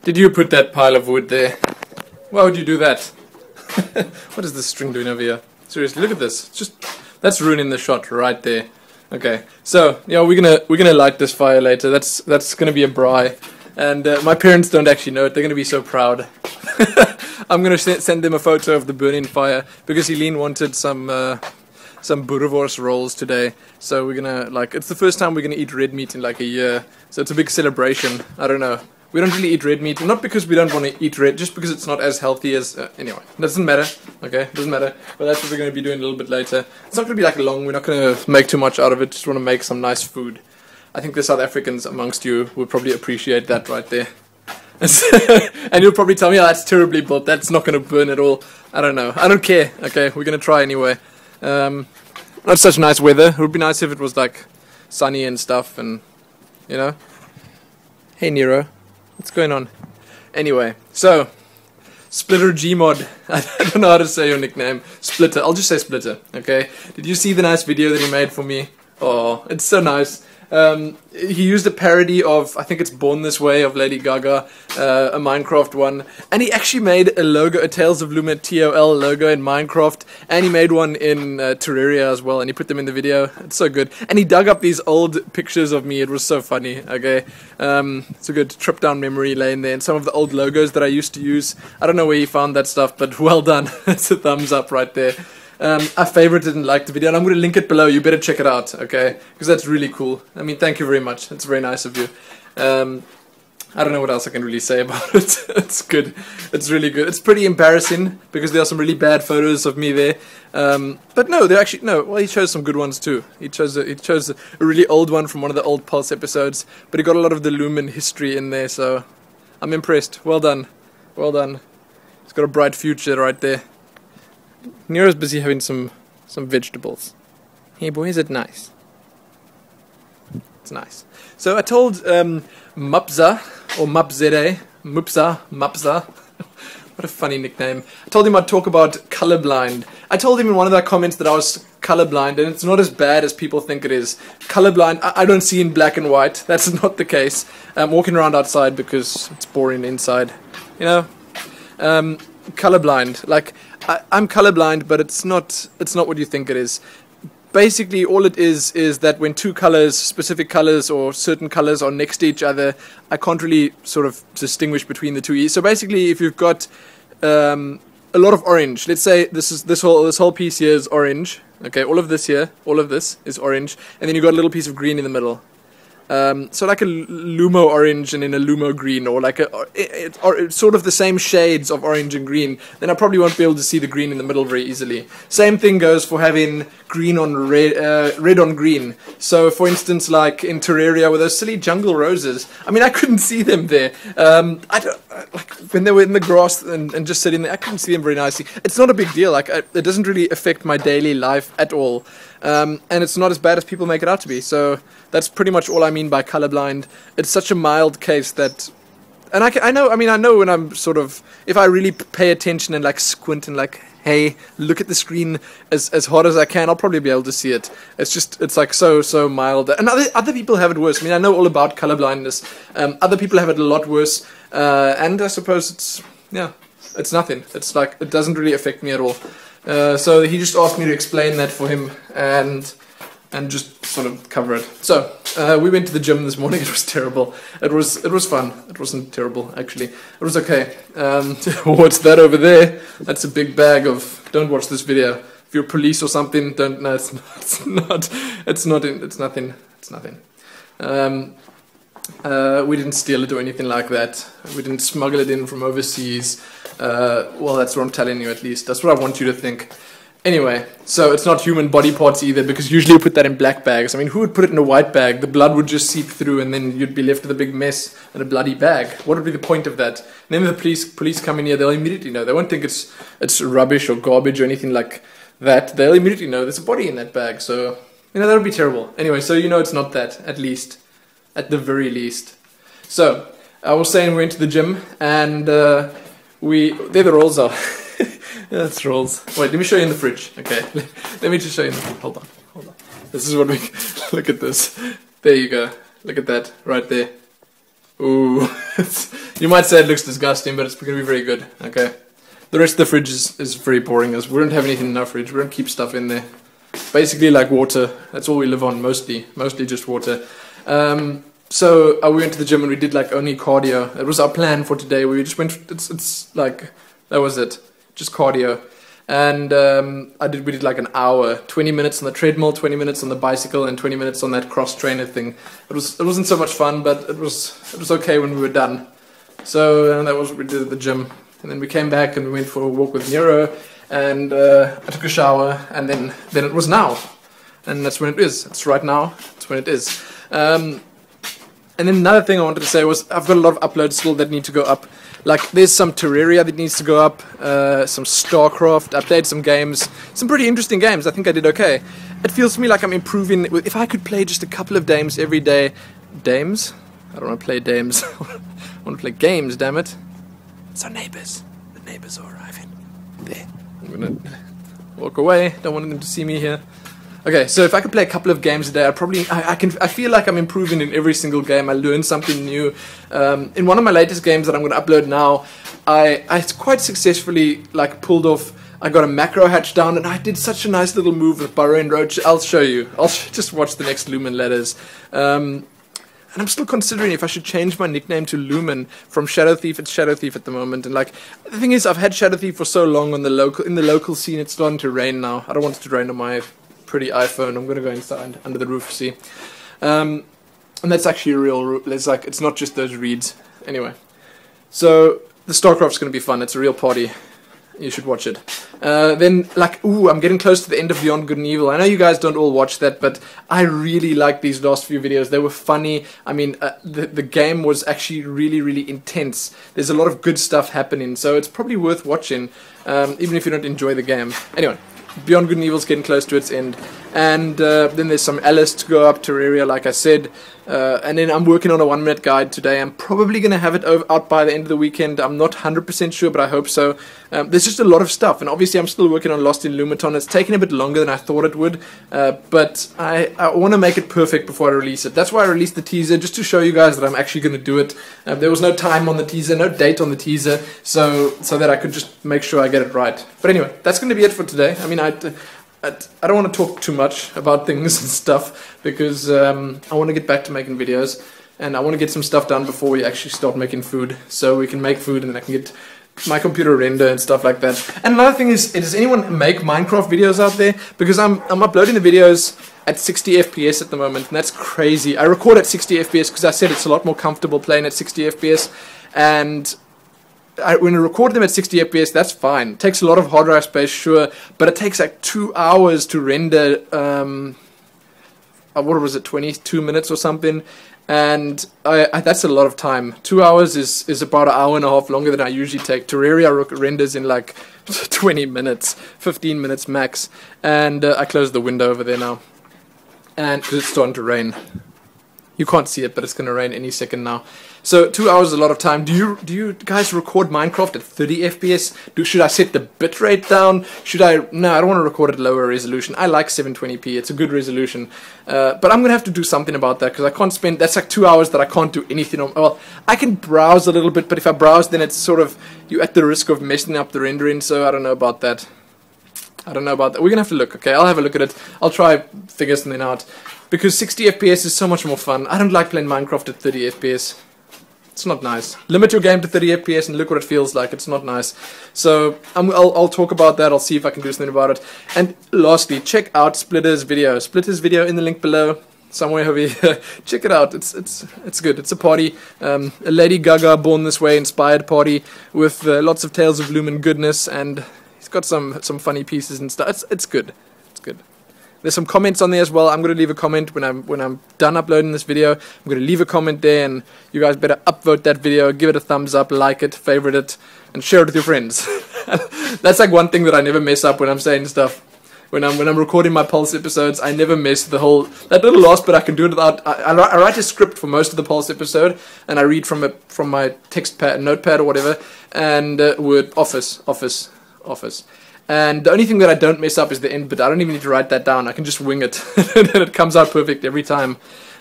Did you put that pile of wood there? Why would you do that? What is this string doing over here? Seriously, look at this. It's just that's ruining the shot right there. Okay, so yeah, we're gonna light this fire later. That's gonna be a braai, and my parents don't actually know it. They're gonna be so proud. I'm gonna send them a photo of the burning fire because Helene wanted some boerewors rolls today. So we're gonna it's the first time we're gonna eat red meat in like a year. So it's a big celebration. I don't know. We don't really eat red meat, not because we don't want to eat red, just because it's not as healthy as... anyway, doesn't matter, okay, doesn't matter. But that's what we're going to be doing a little bit later. It's not going to be like long, we're not going to make too much out of it, just want to make some nice food. I think the South Africans amongst you would probably appreciate that right there. And you'll probably tell me, oh, that's terribly built, that's not going to burn at all. I don't know, I don't care, okay, we're going to try anyway. Not such nice weather, it would be nice if it was like sunny and stuff and, you know. Hey Nero. What's going on? Anyway, so splittergmod. I don't know how to say your nickname. Splitter. I'll just say Splitter. Okay. Did you see the nice video that he made for me? Oh, it's so nice. He used a parody of, I think it's Born This Way of Lady Gaga, a Minecraft one, and he actually made a logo, a Tales of Lumet TOL logo in Minecraft, and he made one in Terraria as well, and he put them in the video. It's so good. And he dug up these old pictures of me. It was so funny, okay? It's a good trip down memory lane there, and some of the old logos that I used to use. I don't know where he found that stuff, but well done. It's a thumbs up right there. I favorited and liked the video, and I'm going to link it below. You better check it out, okay? Because that's really cool. I mean, thank you very much. It's very nice of you. I don't know what else I can really say about it. It's good. It's really good. It's pretty embarrassing because there are some really bad photos of me there. But no, they're actually no. Well, he chose some good ones too. He chose a really old one from one of the old Pulse episodes, but he got a lot of the Lumen history in there. So I'm impressed. Well done. Well done. He's got a bright future right there. Nero's busy having some vegetables. Hey boy, is it nice? It's nice. So I told Mupza, or Mupzede, Mupza, what a funny nickname. I told him I'd talk about colorblind. I told him in one of the comments that I was colorblind, and it's not as bad as people think it is. Colorblind, I don't see in black and white. That's not the case. I'm walking around outside because it's boring inside. You know? Colorblind, like I'm colorblind, but it's not what you think it is. Basically, all it is that when two colors, specific colors or certain colors are next to each other, I can't really sort of distinguish between the two. So basically, if you've got a lot of orange, let's say this whole piece here is orange. Okay, all of this is orange, and then you've got a little piece of green in the middle. So like a Lumo orange and then a Lumo green, or like or sort of the same shades of orange and green, then I probably won't be able to see the green in the middle very easily. Same thing goes for having green on red, red on green. So for instance, like in Terraria with those silly jungle roses, I mean I couldn't see them there. Like when they were in the grass and just sitting there, I couldn't see them very nicely. It's not a big deal, like it doesn't really affect my daily life at all. And it's not as bad as people make it out to be. So that's pretty much all I mean by colorblind. It's such a mild case that, and I know when I'm sort of, if I really pay attention and like squint and like, hey, look at the screen as hard as I can, I'll probably be able to see it. It's like so mild. And other people have it worse. I mean, I know all about colorblindness. Other people have it a lot worse. And I suppose it's nothing. It's like, it doesn't really affect me at all. So he just asked me to explain that for him and just sort of cover it. So we went to the gym this morning. It was terrible. It was fun. It wasn't terrible actually. It was okay. What's that over there? That's a big bag of. Don't watch this video. If you're police or something, don't. No, it's not. It's nothing. It's nothing. We didn't steal it or anything like that. We didn't smuggle it in from overseas. Well, that's what I'm telling you at least. That's what I want you to think. Anyway, so it's not human body parts either, because usually you put that in black bags. I mean, who would put it in a white bag? The blood would just seep through and then you'd be left with a big mess and a bloody bag. What would be the point of that? And then when the police come in here, they'll immediately know. They won't think it's rubbish or garbage or anything like that. They'll immediately know there's a body in that bag. So, that would be terrible. Anyway, so it's not that, at least. At the very least. So, I was saying we went to the gym and there the rolls are. That's rolls. Wait, let me show you in the fridge. Okay, let me just show you in the fridge. Hold on. This is what we... Look at this. There you go. Look at that, right there. Ooh. You might say it looks disgusting, but it's going to be very good. Okay. The rest of the fridge is very boring, as we don't have anything in our fridge. We don't keep stuff in there. Basically like water. That's all we live on, mostly just water. So we went to the gym and we did like only cardio. It was our plan for today. We just went. It's like that was it, just cardio. And we did like an hour, 20 minutes on the treadmill, 20 minutes on the bicycle, and 20 minutes on that cross trainer thing. It wasn't so much fun, but it was okay when we were done. So that was what we did at the gym. And then we came back and we went for a walk with Nero, and I took a shower, and then it was now. And that's when it is. It's right now. That's when it is. And then another thing I wanted to say was I've got a lot of uploads still that need to go up. Like there's some Terraria that needs to go up, some StarCraft. I played some games, some pretty interesting games. I think I did okay. It feels to me like I'm improving. If I could play just a couple of games every day. Dames? I don't want to play dames. I want to play games, damn it. It's our neighbours. The neighbours are arriving. There. I'm gonna walk away. Don't want them to see me here. Okay, so if I could play a couple of games a day, I feel like I'm improving in every single game. I learn something new. In one of my latest games that I'm going to upload now, I quite successfully like pulled off. I got a macro hatch down, and I did such a nice little move with Burrow and Roach. I'll show you. Just watch the next Lumen letters. And I'm still considering if I should change my nickname to Lumen from Shadow Thief. It's Shadow Thief at the moment, and like the thing is, I've had Shadow Thief for so long in the local scene. It's starting to rain now. I don't want it to rain on my pretty iPhone. I'm gonna go inside under the roof, see. And that's actually a real roof. It's not just those reeds. Anyway, so the StarCraft's gonna be fun. It's a real party. You should watch it. Then, I'm getting close to the end of Beyond Good and Evil. I know you guys don't all watch that, but I really liked these last few videos. They were funny. I mean, the game was actually really, really intense. There's a lot of good stuff happening, so it's probably worth watching, even if you don't enjoy the game. Anyway, Beyond Good and Evil's getting close to its end. And then there's some Alice to go up, Terraria, like I said. And then I'm working on a 1-minute guide today. I'm probably going to have it out by the end of the weekend. I'm not 100% sure, but I hope so. There's just a lot of stuff. And obviously I'm still working on Lost in Lumaton. It's taking a bit longer than I thought it would. But I want to make it perfect before I release it. That's why I released the teaser, just to show you guys that I'm actually going to do it. There was no time on the teaser, no date on the teaser, so that I could just make sure I get it right. But anyway, that's going to be it for today. I mean, I don't want to talk too much about things and stuff, because I want to get back to making videos, and I want to get some stuff done before we actually start making food, so we can make food and then I can get my computer render and stuff like that. And another thing is, does anyone make Minecraft videos out there? Because I'm uploading the videos at 60 FPS at the moment, and that's crazy. I record at 60 FPS because I said it's a lot more comfortable playing at 60 FPS, and when I record them at 60 FPS, that's fine. It takes a lot of hard drive space, sure, but it takes like 2 hours to render, what was it, 22 minutes or something, and that's a lot of time. 2 hours is about an hour and a half longer than I usually take. Terraria renders in like 20 minutes, 15 minutes max, and I closed the window over there now, and because it's starting to rain. You can't see it, but it's going to rain any second now. So 2 hours is a lot of time. Do you guys record Minecraft at 30 FPS? Should I set the bitrate down? No, I don't want to record at lower resolution. I like 720p. It's a good resolution. But I'm going to have to do something about that, because I can't spend... That's like 2 hours that I can't do anything on. Well, I can browse a little bit, but if I browse, then it's sort of... You're at the risk of messing up the rendering, so I don't know about that. We're going to have to look, okay? I'll have a look at it. I'll try figure something out. Because 60 FPS is so much more fun. I don't like playing Minecraft at 30 FPS. It's not nice. Limit your game to 30 FPS and look what it feels like. It's not nice. So I'll talk about that. I'll see if I can do something about it. And lastly, check out Splitter's video. Splitter's video in the link below. Somewhere over here. Check it out. It's good. It's a party. A Lady Gaga Born This Way inspired party with lots of tales of Lumen goodness, and he's got some funny pieces and stuff. It's good. It's good. There's some comments on there as well. I'm going to leave a comment when I'm done uploading this video. I'm going to leave a comment there, and you guys better upvote that video, give it a thumbs up, like it, favorite it, and share it with your friends. That's like one thing that I never mess up when I'm saying stuff. When I'm recording my Pulse episodes, I never miss that little last bit. I can do it without. I write a script for most of the Pulse episode, and I read from my text pad, notepad or whatever, and Word, Office. And the only thing that I don't mess up is the end bit. I don't even need to write that down. I can just wing it, and it comes out perfect every time.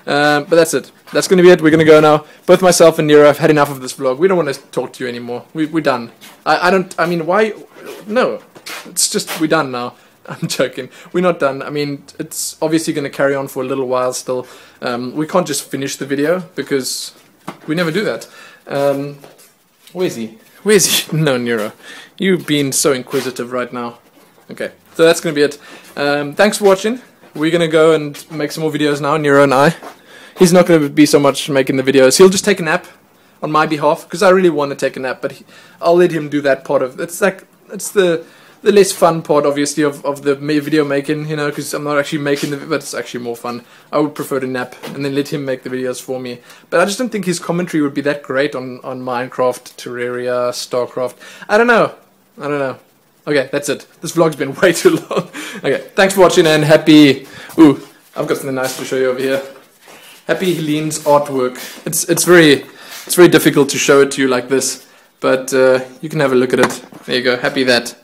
But that's it. That's going to be it. We're going to go now. Both myself and Nero have had enough of this vlog. We don't want to talk to you anymore. We're done. I mean, why? No. It's just, we're done now. I'm joking. We're not done. I mean, it's obviously going to carry on for a little while still. We can't just finish the video because we never do that. Where's he? Where's he? No, Nero. You've been so inquisitive right now. Okay, so that's going to be it. Thanks for watching. We're going to go and make some more videos now, Nero and I. He's not going to be so much making the videos. He'll just take a nap on my behalf because I really want to take a nap, but I'll let him do that part of it. It's the less fun part, obviously, of the video making, you know, because I'm not actually making the, but it's actually more fun. I would prefer to nap and then let him make the videos for me. But I just don't think his commentary would be that great on Minecraft, Terraria, StarCraft. I don't know. Okay, that's it. This vlog's been way too long. Okay, thanks for watching and happy... Ooh, I've got something nice to show you over here. Happy Helene's artwork. It's very difficult to show it to you like this, but you can have a look at it. There you go. Happy that.